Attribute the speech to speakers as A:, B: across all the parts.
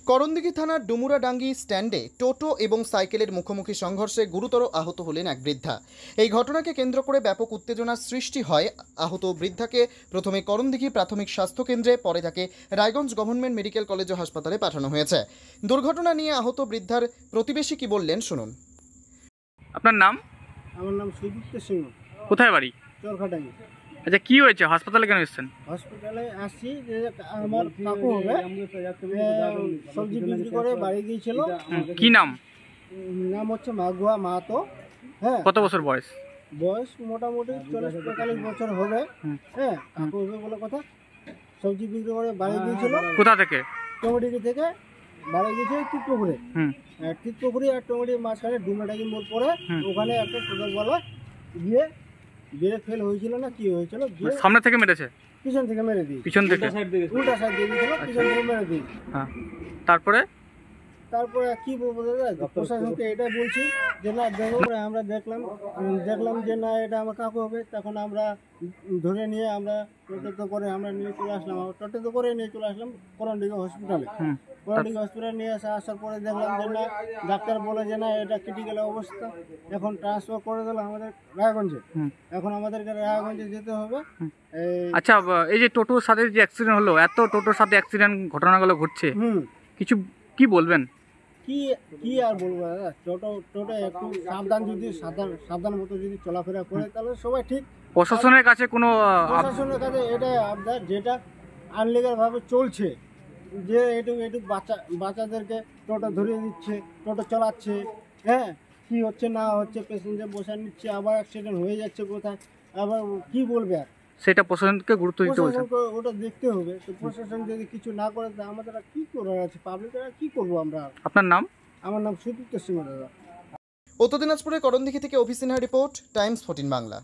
A: করণদিঘি থানার ডুমুরাডাঙ্গি স্ট্যান্ডে টোটো এবং সাইকেলের মুখোমুখি সংঘর্ষে গুরুতর আহত হলেন এক বৃদ্ধা। এই ঘটনাকে কেন্দ্র করে ব্যাপক উত্তেজনার সৃষ্টি হয়। আহত বৃদ্ধাকে প্রথমে করণদিঘি প্রাথমিক স্বাস্থ্য কেন্দ্রে, পরে তাকে রায়গঞ্জ গভর্নমেন্ট মেডিকেল কলেজ ও হাসপাতালে পাঠানো হয়েছে। দুর্ঘটনা নিয়ে আহত বৃদ্ধার প্রতিবেশী কি বললেন শুনুন।
B: আপনার নাম?
C: আমার নাম সুদীপ্ত সিংহ।
B: কোথায় বাড়ি?
C: চরখাটাঙ্গি।
B: আচ্ছা, কি হয়েছে? হাসপাতালে কেন এসেছেন?
C: হসপিটালে আসছি যে আমার কাকু হবে, সবজি বিক্রি করে বাড়ি গিয়েছিল।
B: কি নাম?
C: নাম হচ্ছে মাগুয়া মাহাতো। হ্যাঁ।
B: কত বছর বয়স?
C: বয়স মোটামুটি 40-45 বছর হবে। হ্যাঁ, কাকু হবে বলে কথা। সবজি বিক্রি করে বাড়ি গিয়েছিল।
B: কোথা থেকে?
C: টমেডিকি থেকে বাড়ি গিয়েছিল টিটপুকুরে। টিটপুকুরি আর টমেডির মাঝখানে ডুমরাডাঙ্গি মোড় পরে ওখানে একটা টোটোওয়ালা গিয়ে ব্রেক ফেল হয়েছিল না কি হয়েছিল,
B: সামনে থেকে মেরেছে?
C: পিছন থেকে মেরে দিই।
B: পিছন থেকে?
C: উল্টা সাইড দিয়ে দিয়েছিল, পিছন থেকে মেরে দিই।
B: তারপরে
C: কি বলবো দাদা, প্রশাসনকে এটাই বলছি যে না দেখো, আমরা দেখলাম যে না এটা আমার কাকু হবে। তখন আমরা ধরে নিয়ে আমরা টোটো করে আমরা নিয়ে চলে আসলাম। টোটো করে নিয়ে চলে আসলাম করণদিঘি হসপিটালে। করণদিঘি হসপিটালে নিয়ে আসার পরে দেখলাম যে না, ডাক্তার বলে যে না এটা ক্রিটিক্যাল অবস্থা, এখন ট্রান্সফার করে দিল আমাদের রায়গঞ্জে। এখন আমাদেরকে রায়গঞ্জে যেতে হবে।
B: আচ্ছা, এই যে টোটোর সাথে যে অ্যাক্সিডেন্ট হলো, এত টোটোর সাথে অ্যাক্সিডেন্ট ঘটনাগুলো ঘটছে, কিছু কি বলবেন?
C: কি আর বলবো দাদা, টোটো একটু সাবধান, যদি সাবধান মতো যদি চলাফেরা করে তাহলে সবাই ঠিক।
B: প্রশাসনের কাছে
C: প্রশাসনের কাছে এটাই আবদার, যেটা আনলিগাল ভাবে চলছে, যে একটু বাচ্চাদেরকে টোটো ধরিয়ে দিচ্ছে, টোটো চালাচ্ছে। হ্যাঁ, কি হচ্ছে না হচ্ছে, প্যাসেঞ্জার বসা নিচ্ছে, আবার অ্যাক্সিডেন্ট হয়ে যাচ্ছে কোথায়, আবার কি বলবে আর,
B: সেটা প্রশাসনকে গুরুত্ব দিতে বলছেন।
C: ওটা দেখতে হবে। তো প্রশাসন যদি কিছু না করে তা আমাদের কি করার আছে, পাবলিকরা কি করবো আমরা।
B: আপনার নাম?
C: আমার নাম সুদীপ্ত সিংহ দাদা।
A: উত্তর দিনাজপুরের করণদিঘি থেকে অভি সিনহা রিপোর্ট, টাইমস 14 বাংলা।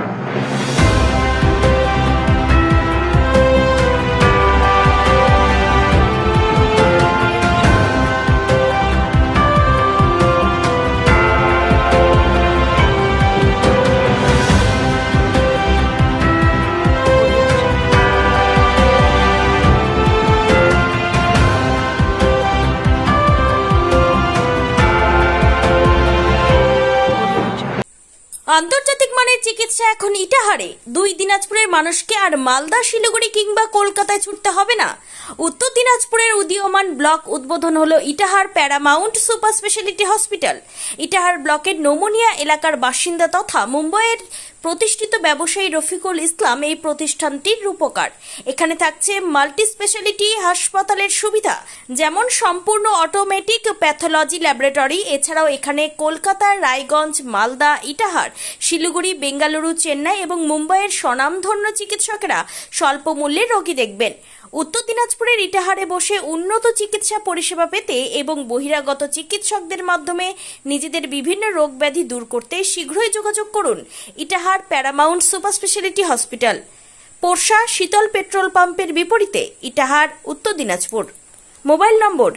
D: আন্তর্জাতিক মানের চিকিৎসা এখন ইটাহারে। 2 দিনাজপুরের মানুষকে আর মালদা, শিলিগুড়ি কিংবা কলকাতায় ছুটতে হবে না। উত্তর দিনাজপুরের উদীয়মান ব্লক উদ্বোধন হলো Itahar paramount super speciality hospital. Itahar ব্লকের নোমনিয়া এলাকার বাসিন্দা তথা মুম্বাইয়ের প্রতিষ্ঠিত ব্যবসায়ী রফিকুল ইসলাম এই প্রতিষ্ঠানটির রূপকার। এখানে থাকছে মাল্টি স্পেশালিটি হাসপাতালের সুবিধা, যেমন সম্পূর্ণ অটোমেটিক প্যাথোলজি ল্যাবরেটরি। এছাড়াও এখানে কলকাতা, রায়গঞ্জ, মালদা, ইটাহার, শিলিগুড়ি, বেঙ্গালুরু, চেন্নাই এবং মুম্বাইয়ের স্বনামধন্য চিকিৎসকেরা স্বল্প মূল্যে রোগী দেখবেন। উত্তর দিনাজপুরের ইটাহারে বসে উন্নত চিকিৎসা পরিষেবা পেতে এবং বহিরাগত চিকিৎসকদের মাধ্যমে নিজেদের বিভিন্ন রোগ ব্যাধি দূর করতে শীঘ্রই যোগাযোগ করুন Itahar paramount super speciality hospital, Porsha Sheetal petrol পাম্পের বিপরীতে, ইটাহার, উত্তর দিনাজপুর। মোবাইল নম্বর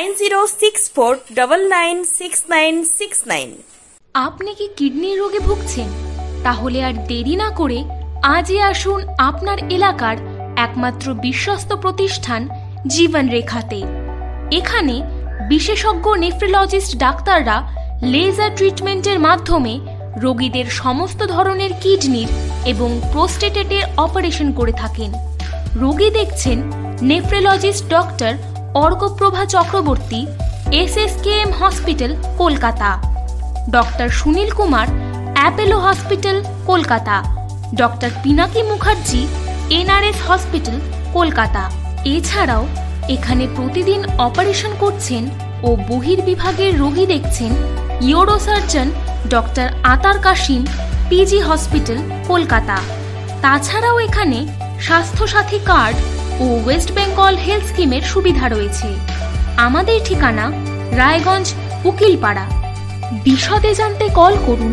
D: 9064996969।
E: আপনি কি কিডনি রোগে ভুগছেন? তাহলে আর দেরি না করে আজই আসুন আপনার এলাকার একমাত্র বিশ্বস্ত প্রতিষ্ঠান জীবন রেখাতে। এখানে বিশেষজ্ঞ নেফ্রোলজিস্ট ডাক্তাররা লেজার ট্রিটমেন্টের মাধ্যমে রোগীদের সমস্ত ধরনের কিডনির এবং প্রোস্টেটের অপারেশন করে থাকেন। রোগী দেখছেন nephrologist doctor Arkaprabha Chakraborty, SSKM hospital, Kolkata. Doctor Sunil Kumar, Apollo hospital, Kolkata. Doctor Pinaki Mukherjee, NRS hospital, Kolkata. এছাড়াও এখানে প্রতিদিন অপারেশন করছেন ও বহির্বিভাগের রোগী দেখছেন ইউরোসার্জন ডক্টর আতার কাশিম, PG হসপিটাল, কলকাতা। তাছাড়াও এখানে স্বাস্থ্যসাথী কার্ড ও ওয়েস্ট বেঙ্গল হেলথ স্কিমের সুবিধা রয়েছে। আমাদের ঠিকানা রায়গঞ্জ, উকিলপাড়া। বিশদে জানতে কল করুন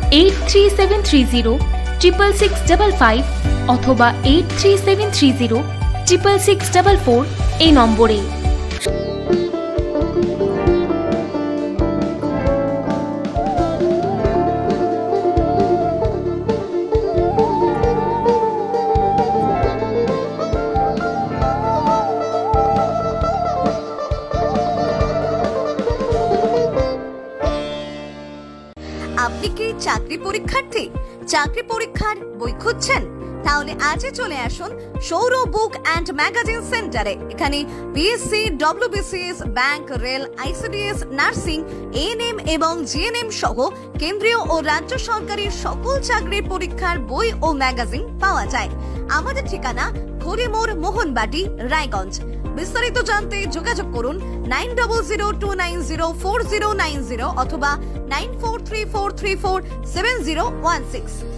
E: 8373066655 অথবা 8373066644 এই নম্বরে।
F: চাকরি পরীক্ষার্থী? চাকরি পরীক্ষার বই খুঁজছেন? তাহলে আজই চলে আসুন সৌর বুক অ্যান্ড ম্যাগাজিন সেন্টারে। এখানে PSC, WBCS, bank, rail, ICDS, nursing, ANM এবং জিএনএম সহ কেন্দ্রীয় ও রাজ্য সরকারের সকল চাকরির পরীক্ষার বই ও ম্যাগাজিন পাওয়া যায়। আমাদের ঠিকানা খড়িমোড়, মোহনবাটি, রায়গঞ্জ। বিস্তারিত জানতে যোগাযোগ করুন 9002904090 অথবা 9434347016।